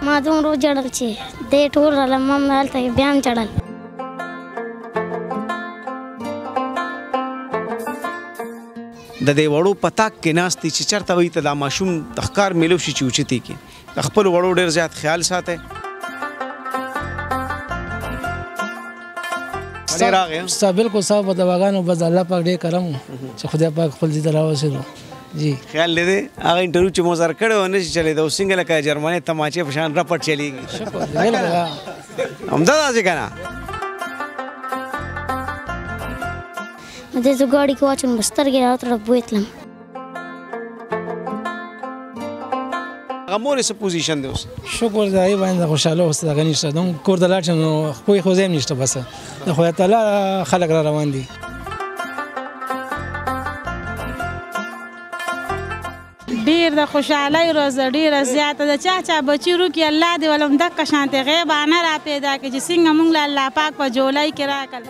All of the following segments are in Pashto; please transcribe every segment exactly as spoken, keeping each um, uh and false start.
ما دومره وژړل چې دی ټول رالم هم هلته بیا هم ژړل. د دې وړو په تاک کې ناست دي چې چېرته وایي ته دا ماشوم د ښکار میلو شي چې اوچتې کړي. د خپلو وړو ډېر زیات خیال ساتئ. ستا بالکل صاحب په دواګانو بس الله پاک ډېر کرم چې خدای پاک خپل دې ته راورسېدو. جی خیال لري هغه انټرویو چې مو سره کړی و نه شي چلېده اوس څنګه لکه جرمنۍ تماچې په شان رپټ چلېږي. همدا داسې که نه دې زه ګاډي کې واچوم به سترګې راوتړه بوتلم. هغه مور یې څه پوزیشن دی اوس؟ شکر د هغې باندې خوشحاله اوس دغه نشته دم کور ته لاړ شم نو خپوی خو ځای هم نشته بس د خدای تعالی خلک را روان دي. ډېر د خوشحالۍ روزه ډېره زیاته ده. چا چا بچي روکي الله دې ولم دقه شانتې غیبانه را پیدا کړي چې څنګه موږ له الله پاک په جولۍ کې راکړل.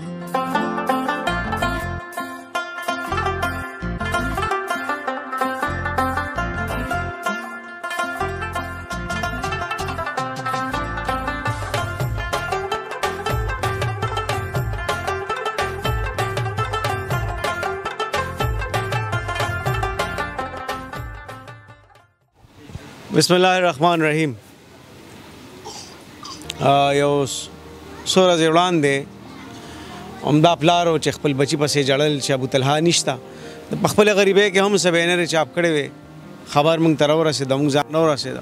بسم الله الرحمن الرحیم. یو څو ورځې وړاندې همدا پلار و چې خپل بچي پسې جړل چې ابوطلحه نشته. په خپلې غریبۍ کې هم څه بینرې چاپ کړې وې خبر موږ ته راورسېده موږ ځان نه ورسېده.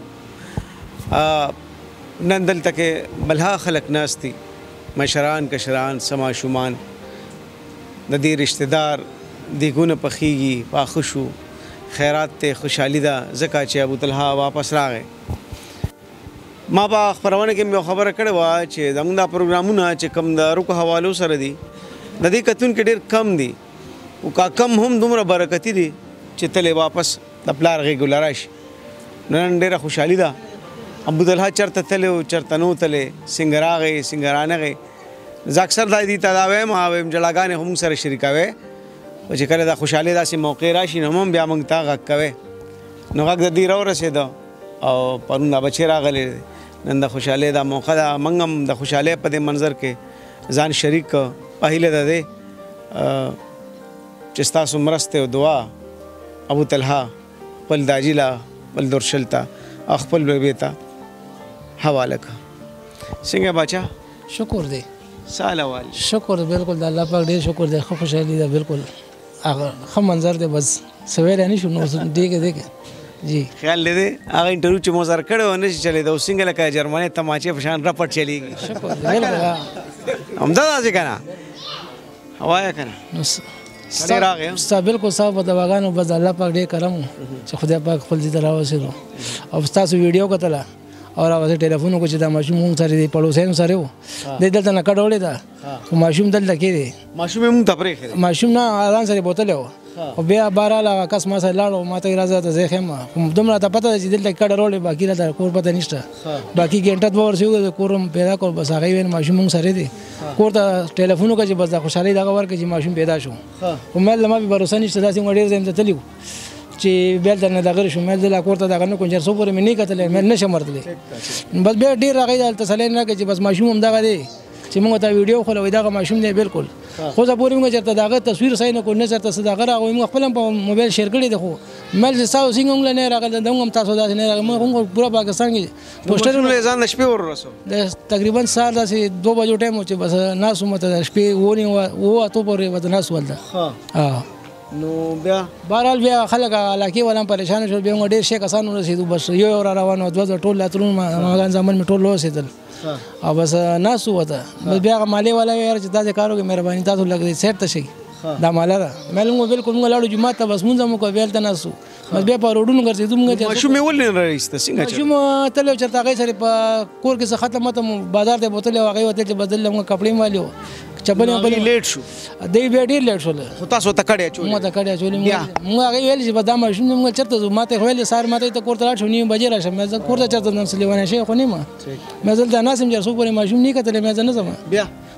نن دلته کې بلها خلک ناست دي مشران کشران څه ماشومان د دې رشته دار دیګونه پخېږي پاخه شو خیرات ته خوشحالي ده ځکه چې ابوطلحه واپس راغی. ما په خپرونه کې مې یو خبره کړې وه چې زموږ دا پروګرامونه چې کوم د رکو حوالو سره دي د دې کتونکي ډېر کم دي او کا کم هم دومره برکتي دي چې تلې واپس د پلار غېږو له راشي. نن ډېره خوشحالي ده ابوطلحه چېرته تللی و چېرته نه و تللی څنګه راغی څنګه رانغی. زه اکثر دا دې ته دا وایم وایم جلاګانې خو موږ سره شریکوئ چې کله دا خوشحالي داسې موقع راشي نو هم بیا موږ ته غږ کوئ. نو غږ د دې راورسېده او پرون دا بچی راغلی دی نن د خوشحالۍ دا موقع ده. موږ هم د خوشحالۍ په دې منظر کې ځان شریک کړو. په هیله د دې چې ستاسو مرستې او دعا ابوطلحه خپل داجي له خپل درشل ته او خپل بیبي ته حواله کړه. څنګه باچا شکر دی ساله وال شکر بالکل د الله پاک ډېر شکر دی ښه خوشحالي ده بالکل هغه ښه منظر دی بس څه ویلی نه شو نو دیګه دیګه. جی خیال لري هغه انټرویو چې مو سره کړی و نه شي چلېده اوس څنګه لکه جرمنۍ تماچې په شان رپټ چلېږي. شکر دی بالکل همدا داسې که نه وایه که نه ستا بالکل صاحب په دواګانو بس الله پاک ډېر کرم چې خدای پاک خپل دې ته راورسېدو او ستاسو ویډیو کتله او راوځي ټلیفون وکړو چې دا ماشوم مونږ سره دی پړوسیانو سره و دی دلته نه کډوړې ده خو ماشوم دلته کې دی. ماشوم یې مونږ ته پرېښی دی ماشوم نه ځان سره بوتلی و خو بیا بهرحال هغه کس ما سره لاړ ما ته یې راځه ته زه ښیم خو دومره ته پته ده چې دلته کډه راوړې باقي راته کور پته نشته باقي ګنټه دوه ورځې وګورې کور هم پیدا کړو بس هغه یې ویل ماشوم مونږ سره دی کور ته ټلیفون وکړه چې بس دا خوشحالۍ دغه ورکړه چې ماشوم پیدا شو. خو مې له ما بې بروسه نشته داسې موږ ډېر ځای ته تللي وو چې بیا دلته نه دغه شو مې دله کور ته دغه نه کوم چېر څو پورې مې نه کتلی مې نه شم ورتلی بس بیا ډېر هغې ته تسلی نه راکړه چې بس ماشوم هم دغه دی چې موږ ته ویډیو وښوله وایي دغه ماشوم دی بالکل خو زه پورې موږ چېرته د هغه تصویر صحیح نه کړو نه چېرته څه دغه راغی موږ خپل هم په موبایل شیر کړی دی خو مل چې ستاسو څنګه موږ له نه راغلی د موږ هم تاسو داسې نه راغلی موږ هم پوره پاکستان کې پوسټرونه یې ځان د شپې وررسو د تقریبا سهار داسې دوه بجو ټایم و چې بس ناست وم ته د شپې اوه نیم اوه اتو پورې ورته ناست ول ده. نو بیا بهرحال بیا خلک علاقې والا هم پریشانه شول بیا موږ ډېر ښې کسان ورسېدو بس یو یو را روان و دوه دوه ټول اترونه ماګان زامن مې ټول وسېدل او بس ناست وو ورته بس بیا هغه مالې والا ویل چې داسې کار وکړئ مهرباني تاسو لږ سیټ ته شئ دا ماله ده مې موږ بالکل موږ لاړو جومات ته بس مونځ هم وکړو بیا هلته ناست وو بس بیا په روډونو ګرځېدو موږ ماشوم یې ولې نه راایسته څنګه ماشوم تللی و چېرته هغې سره په کور کې څه ختم متم بازار ته بوتلی او هغې وتلی چې بس دلته موږ کپړې مالي وو چپلې وپلې لیټ شو دی بیا ډېر لیټ شول خو تاسو ته کډې اچولې ما ته کډې اچولې موږ هغې ویل چې بس دا ماشوم موږ چېرته ځو ما ته یې ویلې سهار ما ته ته کور ته لاړ شو نیم بجې راشم مې زه کور ته چېرته ځم څه لیونی شوی خو نه یم مې زه دلته ناست یم چې څوک پورې ماشوم نه یې کتلی مې زه نه ځم بیا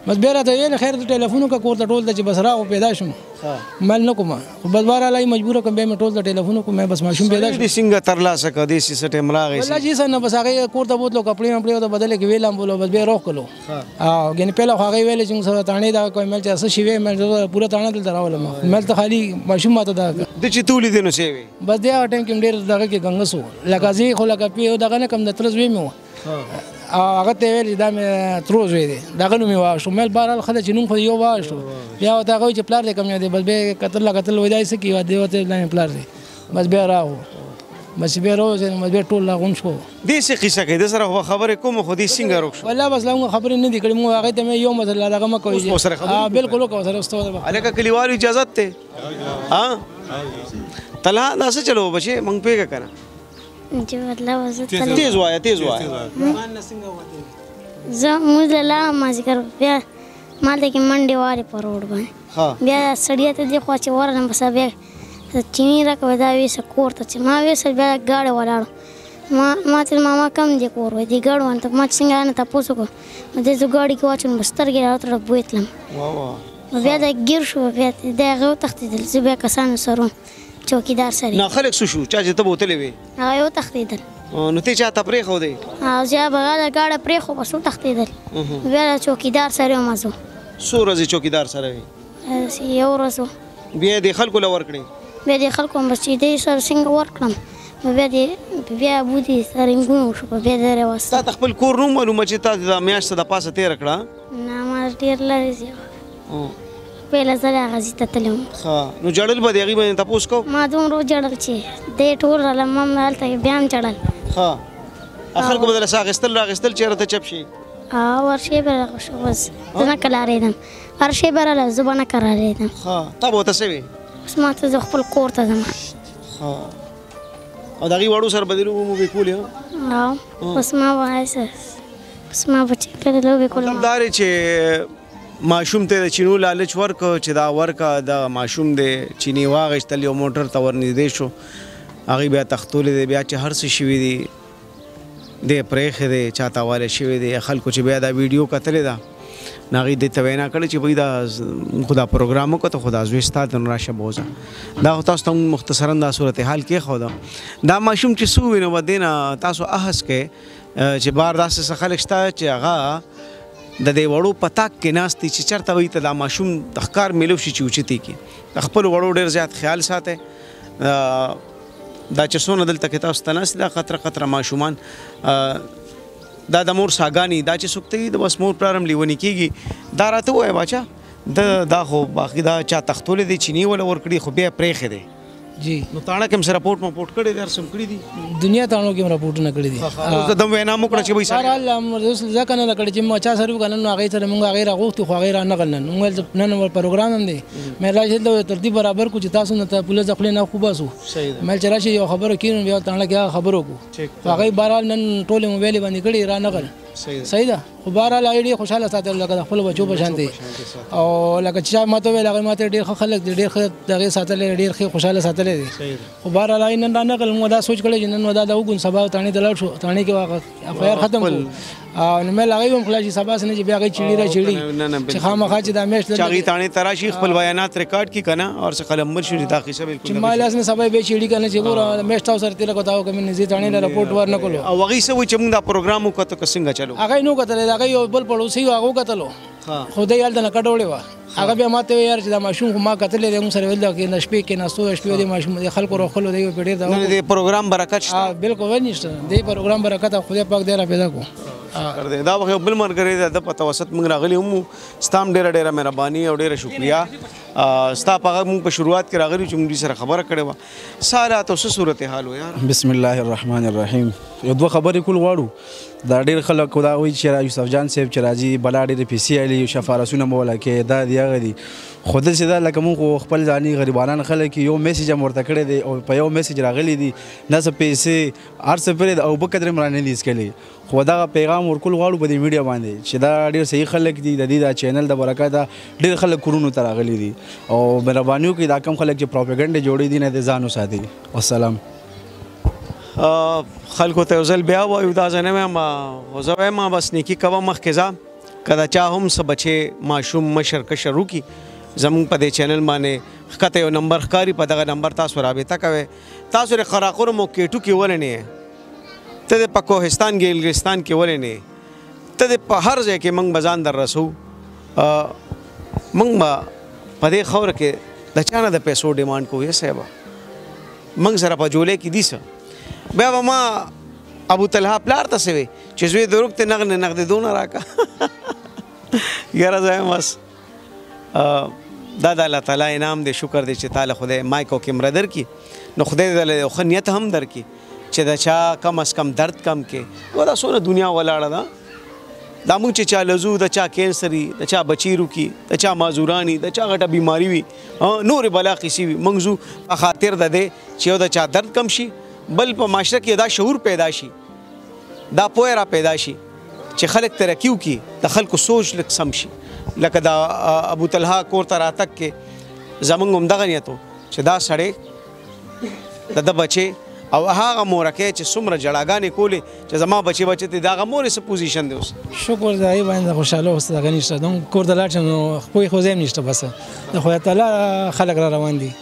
بس بیا راته ویل خیر د ټلیفون وکړه کور ته ټول ته چې بس راغو پیدا شم مل نه کوم خو بس بهرحال مجبوره کوم بیا مې ټول ته ټلیفون وکړو مې بس ماشوم پیدا شو دې څنګه ترلاسه کړ دې څه ټیم راغی والله جی سر نه بس هغه کور ته بوتلو کپړې مپړې ته بدلې کې ویلم بولو بس بیا روغ کړو او ګنې پهله خو هغه ویل چې سره تانې دا کوم مل چې څه شي وې مل پوره تانه دلته راولم مل ته خالي ماشوم ماته دا د چې تولې دې نو سی وي بس دی هغه ټایم کې ډېر دغه کې ګنګس وو لکه زه خو لکه پیو دغه نه کم د ترز وې مې هغه ته ویل دا مې تروز وې دی دغه نو مې واښو مل بهرحال خله چې نوم خو یو واښو بیا ورته هغه چې پلار دې کم دی بس بیا کتل کتل وای دای څه کی دی ورته لاندې پلار دی بس بیا راغو بس بیا راو چې بس بیا ټول لاغون شو دې څه قصه کوي د سره خبرې کوم خو دې څنګه روک شو والله بس لا خبرې نه دي کړې مو هغه ته مې یو مثلا دغه ما کوي ها بالکل وکړه سره واستو الکه کلیوالو اجازه ته ها طلع دا څه چلو بچي مونږ پیګه کنه چې مطلب وزه تیز وایه تیز وایه زه موږ لا ما ذکر بیا مالته کې منډې وارې په روډ باندې بیا سړی ته دی خو چې ورنه بس بیا چینی راکوي دا ویسه کور ته چې ما ویسه بیا ګاډی ولاړو ما ما ته ماما کم دی کور وای دی ګاډ وانته ما څنګه نه تاسو کو مده زه ګاډي کې واچون بستر کې راوتره بوتلم واه بیا دا ګیر شو بیا دا غو تختیدل زه بیا کسان سره چوکیدار سره نه خلک سو شو چا چې ته بوتلې وي هغه یو تختیدل نو ته چا ته پرې خو دی او زه بغاله ګاډه پرې خو بسو تختیدل بیا چوکیدار سره مازو سو ورځې چوکیدار سره وي یو ورځ بیا د خلکو له ورکړې بیا د خلکو هم چې دې سره څنګه ورکړم بیا دې بیا بودي سرنګونو شو بیا دې راوست تا خپل کور نو معلومه چې تا د میاشت د پاسه تیر کړه نه ما ډیر لري زه پهله ځل غزي ته تلم ها نو جړل به دیږي باندې تاسو کو ما دومره جړل چې دې ټول لمم حالته بیان چړل ها خلکو بدل ساغستل راغستل چیرته چپ شي اه ورشي به شو بس زنه کلاریدم ورشي به له زبانه کراریدم ها تا به تاسو وي بس ما ته خپل کور ته ځم ها او دغه وړو سره بدلو مو به کول ها بس ما وایسه بس ما بچی کړه لو به کول دار چې ماشوم ته چینو لالچ ورک چې دا ورکا د ماشوم د چینی واغشتل یو موټر ته ورنږدې شو هغه بیا تختول دی بیا چې هر څه شوی دی د پرېخ دی چاته واله شوی دی خلکو چې بیا دا ویډیو کتلې ده ناغي د توینا کړي چې بای دا خدا پروګرام کو ته خدا زوستا د راشه بوزا دا تاسو ته مختصرا دا صورتحال کې خو دا دا ماشوم چې سو وینو ودینا تاسو احس کې چې بار داسې خلک شته چې هغه د دې وړو پتاک کې ناستي چې چرته وي ته دا ماشوم د ښکار ملو شي چې اوچتي کې خپل وړو ډېر زیات خیال ساته دا چې څونه دلته کې تاسو ته ناست دا خطر خطر ماشومان دا د مور ساګانی دا چې سوکتي د بس مور پرارم لیونی کیږي دا راته وای باچا د دا خو باقي دا چا تختول دي چینی ولا ور کړی خو بیا پرېخ دی جی نو تاڼه کوم سره رپورټ مو پورټ کړی در سم کړی دي دنیا تاڼو کې رپورټ نه کړی دي او د وینا مو کړی چې وای سره الله مرز ځکه نه کړی چې ما چا سره وکړل نو هغه سره مونږ هغه راغوت خو هغه را نه غلن موږ نن ور پروګرام هم دی مې راځي د ترتیب برابر کو چې تاسو نه ته پولیس خپل نه خو باسو مې چې راشي یو خبره کینو بیا تاڼه کې خبرو کو هغه بهرحال نن ټول موبایل باندې کړی را نه غل صحیح ده خو بهرحال اړې خوشاله ساتل لکه خپل بچو په شان دي او لکه چې ماته ویل هغه ماته ډېر خلک ډېر دغه ساتل ډېر خوشاله ساتل دي خو بهرحال نن نه غل مو دا سوچ کړی چې نن ودا د وګون سبا تانی دلړ شو تانی کې واقع افایر ختم او نو مې لغوي هم خلاصي سبا سره چې بیا غي چيړي را چيړي چې خامخا چې د میش چاغي تانی تراشي خپل بیانات ریکارډ کی کنه او څه قلم مر شو دا قصه بالکل چې مال اسنه سبا به چيړي کنه چې ګور میش تاسو سره تل کوتاو کوم نزي تانی له رپورټ ور نه کولو او وغي سوي چې موږ دا پروګرام وکړو څنګه چلو هغه نو کتل هغه یو بل پړوسی هغه کتلو خدای یال د نکډوړې وا هغه بیا ماته یار چې دا ماشوم ما کتلې د موږ سره ول دا کې نشپې کې نستو شپې د ماشوم د خلکو روخلو دی په ډېر دا د پروګرام برکت شته بالکل ونیشته د پروګرام برکت خدای پاک دې را پیدا کو کر دې دا وخت بل مرګري د په توسط موږ راغلي هم ستام ډېر ډېر مهرباني او ډېر شکریا ستا په موږ په شروعات کې راغلي چې موږ سره خبره کړې و سالا تاسو صورتحال و یار بسم الله الرحمن الرحیم یو دوه خبرې کول غواړو دا ډېر خلک دا وایي چې یوسف جان صاحب چې راځي بلا ډېر پیسې علي شفارسونه مولا کې دا دی هغه دي خود چې دا لکه موږ خپل ځاني غریبانان خلک یو میسج هم ورته کړی دی او په یو میسج راغلی دي نه څه پیسې هر څه پرې او بقدر عمران دي اسکلي خو دا پیغام ورکول غواړو په دې میډیا باندې چې دا ډېر صحیح خلک دي د دې دا چینل د برکت ډېر خلک کورونو ته راغلي دي او مهربانیو کې دا کم خلک چې پروپاګاندا جوړي دي نه د ځانو ساتي والسلام خلکو ته ځل بیا وایو دا ځنه ما غوځوي ما بس نیکی کوم مخکزه که د چا هم څه بچی ماشوم مشر کشر وکړي زمونږ په دې چینل باندې ښکته یو نمبر ښکاري په دغه نمبر تاسو رابطه کوئ. تاسو د قراقرم او کیټو کې ولې نه یې؟ ته د په کوهستان ګلګلستان کې ولې نه یې؟ ته د په هر ځای کې موږ به ځان در رسو. موږ به په دې خاوره کې د چا نه د پیسو ډیمانډ کوو. یا صاحبه موږ سره په جولې کې دي څه. بیا به ما ابو طلحه پلار ته څه وی چې زوی د روغتې نغد نغدېدونه راکړه. یاره زه یم بس دا د الله تعالی انعام دی. شکر دی چې تعالی خدای مایک او کیمره درکړي نو خدای دې له ښه نیت هم درکړي چې د چا کم از کم درد کم کې. و دا څونه دنیا ولاړه ده. دا موږ چې چا لزو د چا کینسر وي د چا بچی روکي د چا معذوران وي د چا غټه بیماری وي نورې بلا قیسې وي موږ ځو په خاطر د دې چې یو د چا درد کم شي بل په معاشره کې دا شعور پیدا شي دا پوهه را پیدا شي چې خلک ترقي وکړي د خلکو سوچ لږ سم شي. لکه دا ابو طلحه کور ته راتګ کې زمونږ همدغه نیت و چې دا سړی د ده بچی او هغه مورکۍ چې څومره جړاګانې کولې چې زما بچی بچی دی د هغه مورې څه پوزیشن دی اوس؟ شکر د هغې باندې خوشحاله اوس دغه نشته دم کور ته لاړ شم نو خپوی خو ځای هم نشته بس د خدای تعالی خلک را روان دي.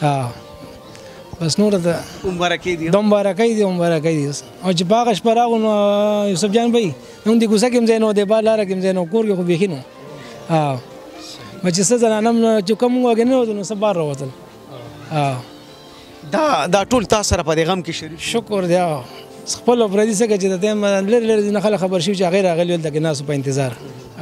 بس نور د مبارکۍ دي د مبارکۍ دي مبارکۍ دي. او چې په هغه شپه راغلو نو یوسف جان بهي نو د کوڅه کې هم ځای نه و د بار لاره کې هم ځای نه و کور کې خو بیخي نه و. چې څه زنانه هم چې کوم وږی نه وتل نو څه بار راوتل. دا دا ټول تا سره په دې غم کې شریک؟ شکر دی خپل او پردي څخه چې د ټایم لري لري نه خلک خبر شي چې هغې راغلي دلته کې ناسو په انتظار.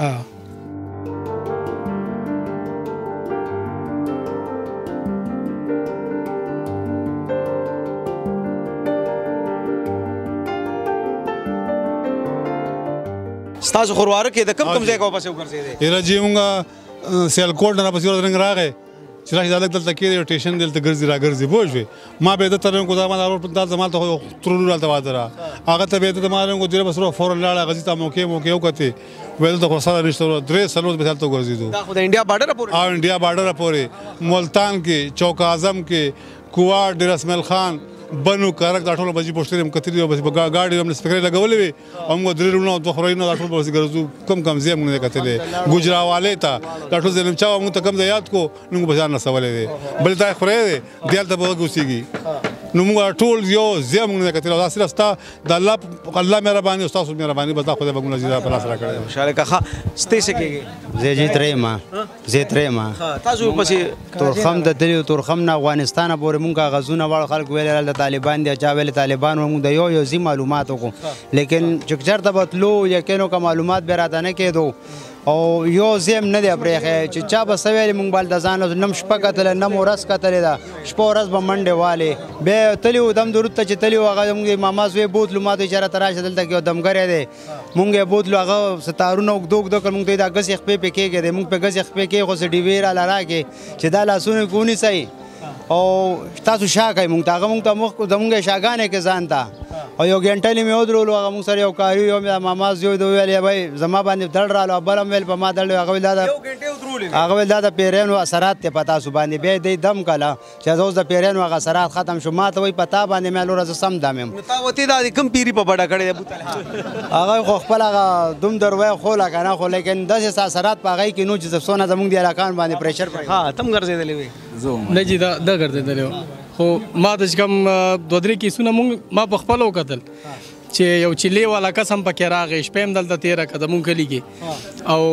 ستاسو خورواره کې د کم کم ځای کو پسې وګرځېدې؟ یاره جی مونږ سیالکوټ نه راپسې ورځ رنګ راغی چې راشي دا لږ دلته کېدی ټیشن دلته ګرځي را ګرځي پوه شوې. ما به یې دته رنګو دا ما دا روډ دلته مالته خو ترونو هلته واده را هغه ته به یې دته ما رنګو ډېره بس فورا لاړه غزي ته موقع موقع وکتې ویل دلته خو سره نشته درې څلور به هلته وګرځېدو. دا خو د انډیا بارډره پورې؟ او انډیا بارډره پورې ملتان کې چوک اعظم کې کوار ډېر اسماعیل خان بنو کارک دا ټول بجې پوښتنې هم کتلي بس ګاډي هم سپیکرې لګولې وې او موږ درې وروڼه او دوه خوریونه دا ټول به بس ګرځو کم کم ځای موږ نه کتلې ګوجراوالۍ ته دا ټول ظلم چا موږ ته کم ځای یاد کو موږ به ځان رسولی دی بل ځای خوری دی دلته به اوسېږي نو موږ ټول یو ځای موږ نه کتلی او دا صرف ستا د الله الله مهرباني او ستاسو مهرباني بس دا خدای به موږ په لاس راکړی دی. مشاله کاخه ستې څه کېږي؟ زه جیت رحیم زیت رحیم تاسو پسې تورخم ته تللي تورخم نه افغانستانه پورې موږ کاغذونه واړه خلک ویل هلته طالبان دي چا ویل طالبان موږ د یو یو ځي معلومات وکړو لیکن چې چېرته به تلو یقین وکړه معلومات بیا راته نه کېدو او یو ځای هم نه دی پرېښی چې چا به څه ویلې موږ به هلته ځان نه م شپه کتلی نه م ورځ کتلې ده شپه ورځ به منډې والې بیا تلي وو دم درود ته چې تلي وو هغه زموږ ماما زوی بوتلو ما ته یې چېرته راشه دلته کې یو دمګری دی مونږ یې بوتلو هغه څه تارونه اوږده اوږده کړل مونږ ته یې دا ګسې خپې پې کېږدی مونږ پې ګسې خپې کېږو خو څه ډیوې راله راکړې چې دا لاسونه کې ونیسئ او تاسو شا کوئ مونږ ته هغه مونږ ته مخ زمونږ یې شاګانې کې ځان ته او یو ګنټلې مې ودرولو هغه مونږ سره یو کاري یو مې ماما زوی ده وویل بھائی زما باندې دړ راغلو او بل هم ویل په ما دړ هغه ویل دا د هغه ویل دا د پیریانو اثرات دی په تاسو باندې بیا دی دم کله چې زه اوس د پیریانو هغه اثرات ختم شو ما ته وایي په تا باندې مې لوره زه سم دم یم تا وتې دا د کوم پیري په بډه کړی دی ابو طلحه؟ هغه خو خپل هغه دوم دروی خوله که نه خو لیکن داسې اثرات په هغې کې نو چې څونه زمونږ د علاقان باندې پریشر ها تم ګرځېدلی وې؟ نه جي دا دا ګرځېدلی و خو ما د چې کوم دوه درې کیسونه مونږ ما په خپله وکتل چې یو چیلې والا کس هم پکې راغی شپې هم دلته تېره کړه زمونږ کلي کې او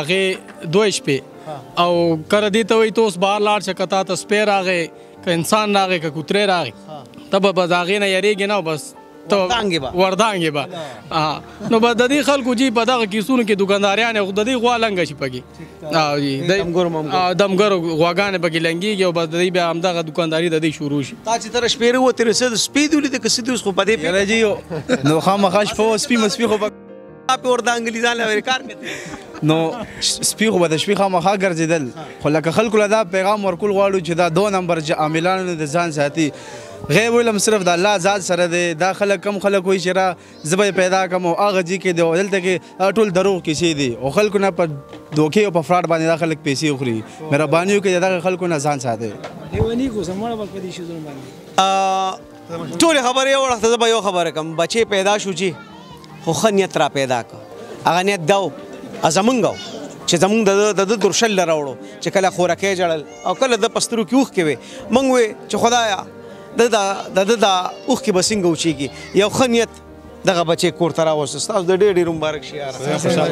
هغې دوه شپې او کله دې ته وایي ته اوس بهر لاړ شه که تا ته سپی راغی که انسان راغی که کوترې راغی ته به بس هغې نه یریږې نه بس وردانګې به نو به د دې خلکو جي په دغه کیسونو کې دوکانداریان د دې غوا لنګه شي پکې دمګرو غواګانې پکې لنګېږي او بس د دې بیا همدغه دوکانداري د دې شروع شي. تا چې ته شپېره وتې نو څه د سپي دې ولیدې که څه دې اوس خو په دې یاره جي نو خامخا شپه سپي مسپي خو به پې وردانګلي ځان له کار مې نو سپي خو به د شپې خامخا ګرځېدل خو لکه خلکو له دا پیغام ورکول غواړو چې دا دو نمبر عاملانو د ځان ساتي غیب علم صرف د الله ذات سره دی دا خلک کم خلک وایي چې را زه به یې پیدا کړم او هغه ځای کې دی او دلته کې ټول دروغ کیسې دي او خلکو نه په دوکې او په فراډ باندې دا خلک پیسې وخوري مهرباني وکړئ د دغه خلکو نه ځان ساتئ. لیوني کو سموړه بس په دې شیزونو باندې ټولې خبرې یو وخت زه به یو خبره کوم بچې پیدا شو چې خو ښه نیت را پیدا کړه هغه نیت دا و زمونږ چې زمونږ د د درشل راوړو چې کله خوراکۍ جړل او کله د پسترو کې اوښکې وې موږ وې چې خدایا د د د اوښکې به څنګه وچېږي یو ښه نیت دغه بچې کور ته راوست ستاسو د ډېر ډېر مبارک شي یاره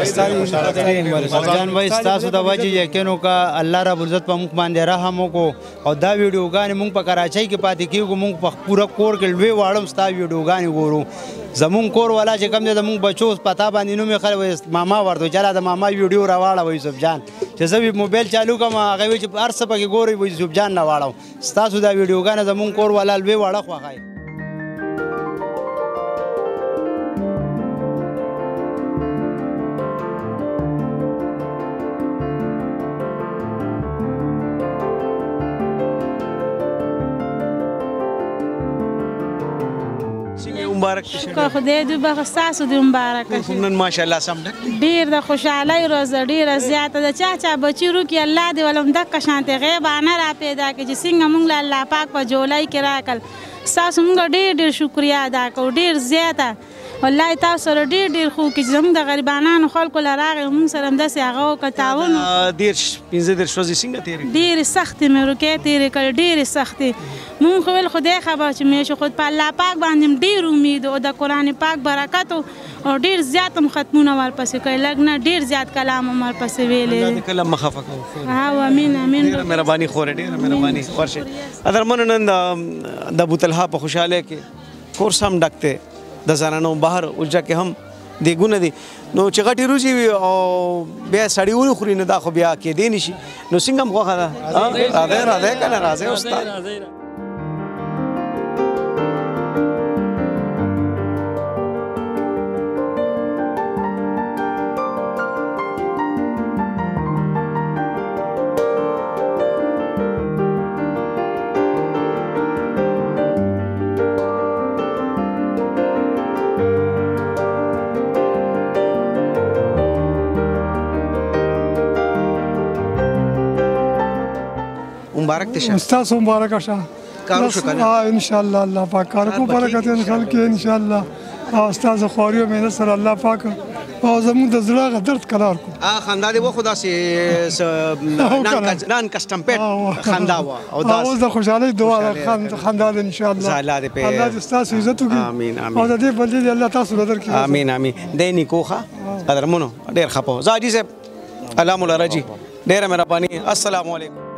مرجان بھائی ستاسو د وجې یقین وکړه الله رب العزت په موږ باندې رحم وکړو او دا ویډیوګانې موږ په کراچۍ کې پاتې کېږو موږ په پوره کور کې لوی واړه ستا ویډیوګانې ګورو زمونږ کور والا چې کوم دی زمونږ بچو پتا باندې نوم یې خلک ماما ورته چلا د ماما ویډیو راواړه یوسف جان چې زه موبایل چالو کوم هغه وایي چې هر څه پکې ګورئ یوسف جان راواړو ستاسو دا ویډیوګانې زمونږ کور والا لوی واړه خوښوي مبارک شکر خدای دې وبخښي ستاسو دې مبارک شي نن ماشاءالله سم ډک ډېر د خوشحالۍ ورځ ډېره زیاته ده چا چا بچي روکي الله دې ولهم دقه شانتې غیبانه را پیدا کړي چې څنګه موږ له الله پاک په جولای کې راکړل ستاسو موږ ډېر ډېر شکریا ادا کوو ډېر زیاته والله تاسو سره ډېر ډېر خو کې زموږ د غریبانو خلکو له راغی موږ سره همداسې هغه وکړه تعاون دېرش پنځه دېرش ورځې څنګه تېرې ډېرې سختې مې روکۍ تېرې کړې ډېرې سختې مونږ خو ویل خدای خبر چې مې شو خود په الله پاک باندې ډېر امید او د قرآن پاک برکت او ډېر زیات هم ختمونه ورپسې کړي لږ نه ډېر زیات کلام هم ورپسې ویلې کلام مه خفه کوو ها امین امین ډېره مهرباني خوره ډېره مهرباني ورشه ادرمنو نن د ابوطلحه په خوشحالۍ کې کورس هم ډک دی د زنانو بهر اوجه کې هم دیګونه دي نو چې غټې روزي وي او بیا سړی ونخوري نو دا خو بیا کېدی نه شي نو څنګه هم خوښه ده راځئ راځئ که نه راځئ استاد مبارک شه استاد مبارک شه کارو شو کنه ها ان شاء الله الله پاک کار کو برکت ان خلق ان شاء الله استاد خواريو مې سره الله پاک او زموږ د زړه درد کلار کو ا خندا دی و خدا سي نان کسٹم پیټ خندا و او دا اوس د خوشحالي دعا خندا ان شاء الله الله دې په الله دې تاسو عزت وکړي امين امين او دې بل دې الله تاسو درکړي امين امين دې نیکوخه قدرمنو ډېر خپو زاجي صاحب علام الرجي ډېر مهرباني السلام علیکم